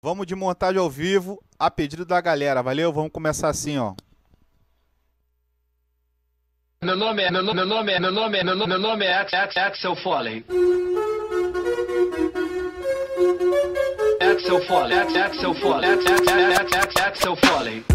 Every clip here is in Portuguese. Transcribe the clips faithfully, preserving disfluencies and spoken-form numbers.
Vamos de montagem ao vivo, a pedido da galera, valeu? Vamos começar assim, ó. Meu nome é, meu nome, meu nome é, meu nome é, meu nome, meu nome é Axel Foley. Axel Foley, Axel Foley, Axel Foley.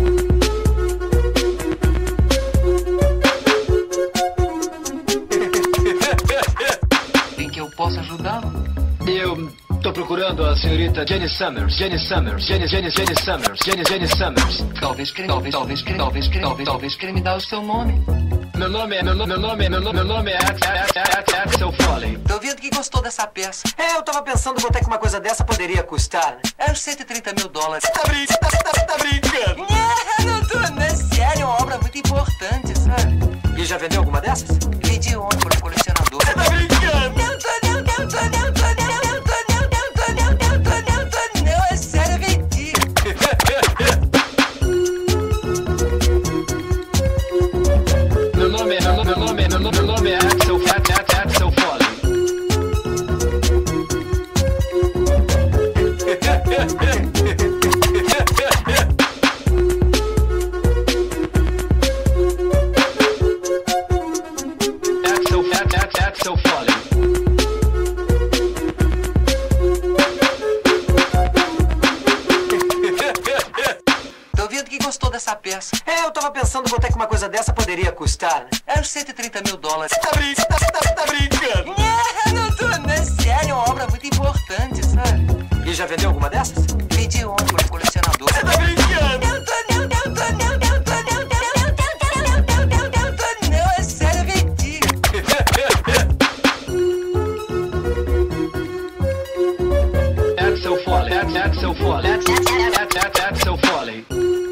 Em que eu posso ajudá-lo? Eu tô procurando a senhorita Jenny Summers, Jenny Summers, Jenny, Jenny, Jenny Summers, Jenny, Jenny Summers. Talvez queira, talvez, talvez queira, talvez queira, talvez, talvez queira me dar o seu nome. Meu nome é, meu nome, meu nome é, meu nome, meu nome é Axel Foley. Tô vendo que gostou dessa peça. É, eu tava pensando quanto é que uma coisa dessa poderia custar, né? É uns cento e trinta mil dólares. Você tá, brin tá, tá, tá brincando? É, não tô, não é sério, é uma obra muito importante, sabe? E já vendeu alguma dessas? Vendi ontem para um colecionador. Você tá brincando? Não tô, não, não tô, não tô, não, não tô, não, não tô, não, não tô, não tô, não, é sério, vendi. Meu nome é, meu nome, meu nome é, meu nome, meu nome é Axel, Axel Foley. Axel, Axel Foley. Tô vendo que gostou dessa peça. É, eu tava pensando quanto é que uma coisa dessa poderia custar, né? É uns cento e trinta mil dólares. Você tá, brin tá, tá, tá brincando? É, não tô, não é sério, é uma obra muito importante, sabe? E já vendeu alguma dessas? Vendi ontem para um colecionador. Você tá brincando? Não tô, não, não tô, não, não tô, não, não, não, não, não, não, não tô, não, é sério, vendi. Axel Foley, Axel Foley, Axel Foley.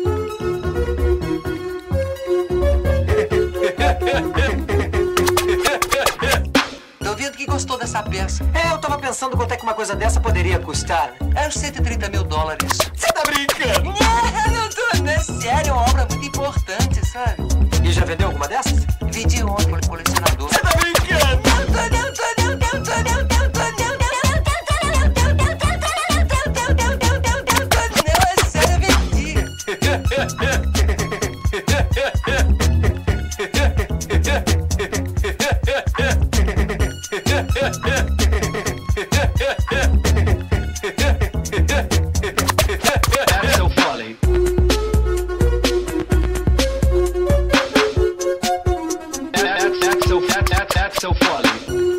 Tô vendo que gostou dessa peça. É, eu tava pensando quanto é que uma coisa dessa poderia custar, né? É uns cento e trinta mil dólares. Você tá brincando? É, não tô, não é sério, é uma obra muito importante, sabe? E já vendeu alguma dessas? Vendi ontem para um colecionador. Você tá brincando? Não tô, não tô, não, não tô, não, não tô, não, não, não, não, não, não, não, não, não, não, é sério, vendi. Axel Foley. Axel, Axel Foley.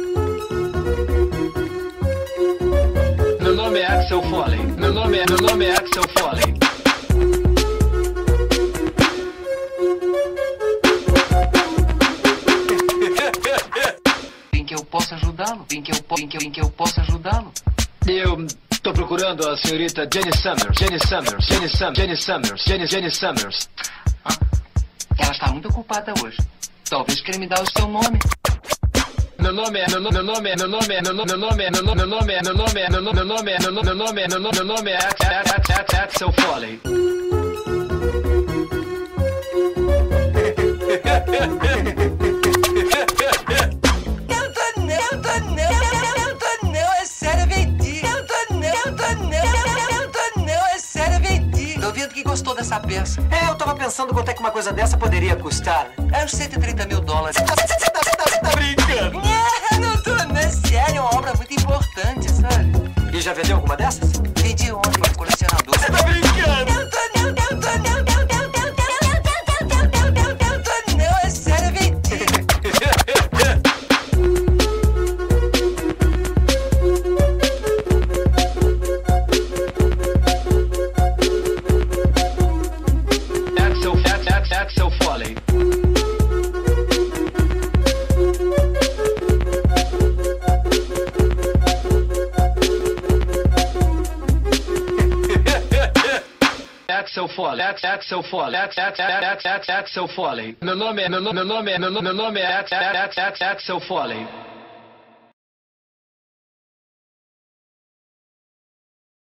Meu nome é Axel Foley. Meu nome é, meu nome é Axel Foley. Em que eu posso ajudá-lo? Em que eu, po- em que eu, em que eu posso ajudá-lo? Eu tô procurando a senhorita Jenny Summers, Jenny Summers, Jenny Summers, Jenny Summers, Jenny, Jenny Summers. Ela está muito ocupada hoje. Talvez queira me dar o seu nome. Meu nome é, meu nome, meu nome é, meu nome é, meu nome, meu nome é, meu nome, meu nome é, meu nome é, meu nome, meu nome é, meu nome, meu nome é, meu nome, meu nome é Axel Foley. Não tô, não tô, não, não tô, não, é sério, vendi. Não tô, não tô, não, não tô, não, é sério, vendi. Tô vendo que gostou dessa peça. É, eu tava pensando quanto é que uma coisa dessa poderia custar, né? É uns cento e trinta mil dólares. Você tá, você tá, tá, tá brincando? É, não tô, não é sério, é uma obra muito importante, sabe? E já vendeu alguma dessas? Vendi ontem para um colecionador. Você tá brincando? Não tô, não, não tô, não, não, não, não, não, não, não, não, não, não tô, não, é sério, vendi. Axel, Axel Foley. Axel Foley, Axel Foley, Axel Foley. Meu nome é, meu nome, meu nome é, meu nome, meu nome é Axel Foley.